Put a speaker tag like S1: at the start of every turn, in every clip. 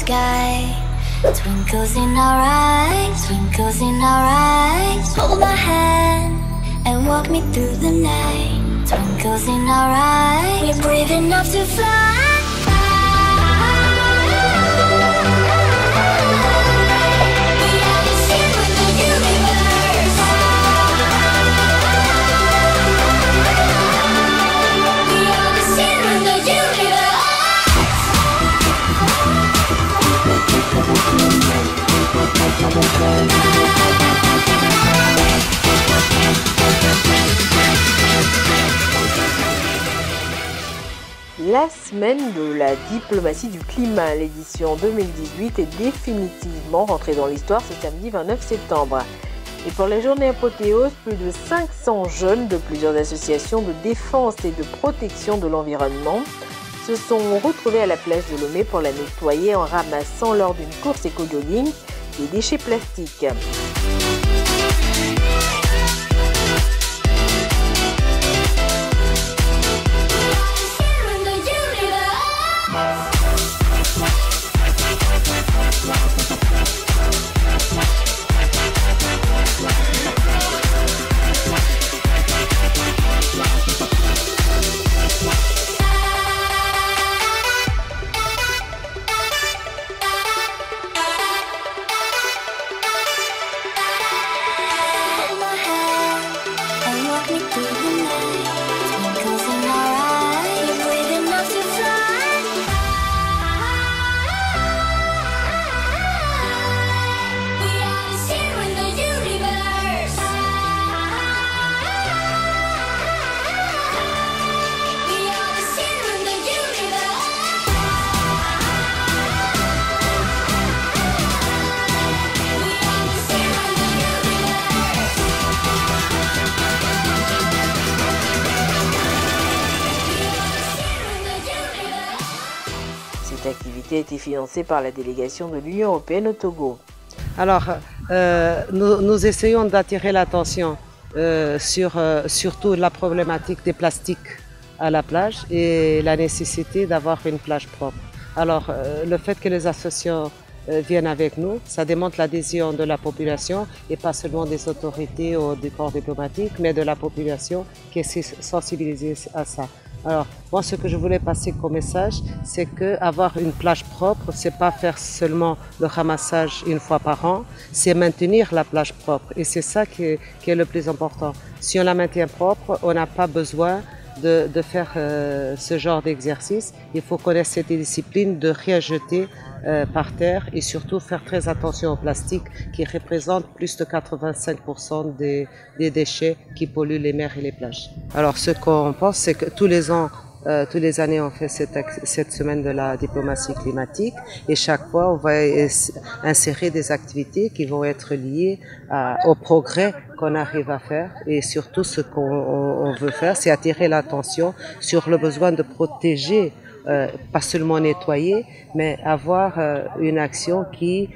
S1: sky. Twinkles in our eyes, twinkles in our eyes. Hold my hand and walk me through the night. Twinkles in our eyes, we're brave enough to fly.
S2: La semaine de la diplomatie du climat, l'édition 2018 est définitivement rentrée dans l'histoire ce samedi 29 septembre. Et pour la journée apothéose, plus de 500 jeunes de plusieurs associations de défense et de protection de l'environnement se sont retrouvés à la plage de Lomé pour la nettoyer en ramassant lors d'une course éco-jogging des déchets plastiques. Cette activité a été financée par la délégation de l'Union européenne au Togo.
S3: Alors, nous essayons d'attirer l'attention sur surtout la problématique des plastiques à la plage et la nécessité d'avoir une plage propre. Alors, le fait que les associations viennent avec nous, ça démontre l'adhésion de la population et pas seulement des autorités ou du corps diplomatique, mais de la population qui est sensibilisée à ça. Alors, moi, ce que je voulais passer comme message, c'est que avoir une plage propre, c'est pas faire seulement le ramassage une fois par an, c'est maintenir la plage propre. Et c'est ça qui est le plus important. Si on la maintient propre, on n'a pas besoin de faire ce genre d'exercice. Il faut connaître cette discipline de rien jeter par terre et surtout faire très attention au plastique qui représente plus de 85% des déchets qui polluent les mers et les plages. Alors ce qu'on pense, c'est que tous les années on fait cette semaine de la diplomatie climatique et chaque fois on va insérer des activités qui vont être liées au progrès qu'on arrive à faire et surtout ce qu'on veut faire, c'est attirer l'attention sur le besoin de protéger pas seulement nettoyer, mais avoir une action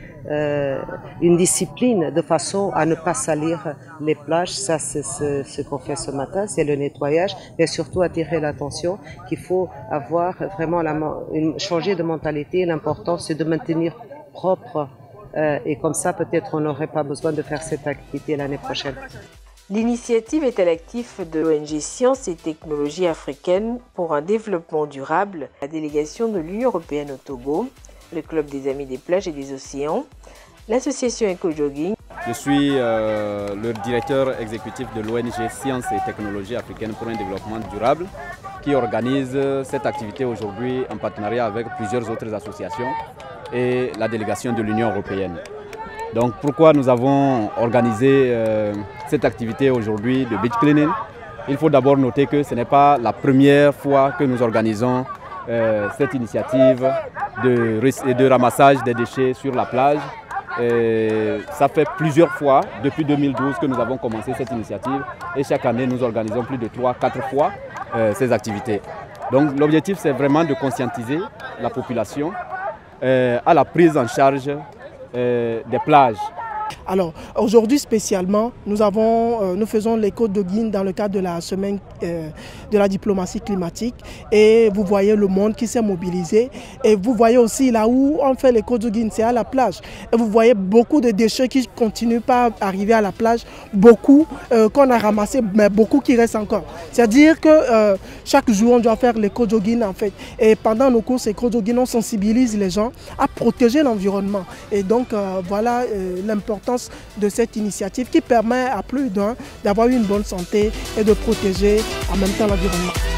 S3: une discipline de façon à ne pas salir les plages. Ça, c'est ce qu'on fait ce matin, c'est le nettoyage, mais surtout attirer l'attention qu'il faut avoir vraiment changer de mentalité. L'important, c'est de maintenir propre et comme ça, peut-être on n'aurait pas besoin de faire cette activité l'année prochaine.
S2: L'initiative est à l'actif de l'ONG Sciences et Technologies africaines pour un développement durable, la délégation de l'Union européenne au Togo, le Club des Amis des plages et des océans, l'association Eco-Jogging.
S4: Je suis le directeur exécutif de l'ONG Sciences et Technologies africaines pour un développement durable qui organise cette activité aujourd'hui en partenariat avec plusieurs autres associations et la délégation de l'Union européenne. Donc pourquoi nous avons organisé cette activité aujourd'hui de beach cleaning? Il faut d'abord noter que ce n'est pas la première fois que nous organisons cette initiative de ramassage des déchets sur la plage. Ça fait plusieurs fois, depuis 2012, que nous avons commencé cette initiative et chaque année nous organisons plus de 3-4 fois ces activités. Donc l'objectif c'est vraiment de conscientiser la population à la prise en charge des plages.
S5: Alors aujourd'hui spécialement, nous faisons les Côtes-de-Guine dans le cadre de la semaine de la diplomatie climatique et vous voyez le monde qui s'est mobilisé et vous voyez aussi là où on fait les Côtes-de-Guine, c'est à la plage. Et vous voyez beaucoup de déchets qui ne continuent pas à arriver à la plage, beaucoup qu'on a ramassés, mais beaucoup qui restent encore. C'est-à-dire que chaque jour on doit faire les Côtes-de-Guine en fait. Et pendant nos courses, les Côtes-de-Guine, on sensibilise les gens à protéger l'environnement. Et donc voilà l'importance de cette initiative qui permet à plus d'un d'avoir une bonne santé et de protéger en même temps l'environnement.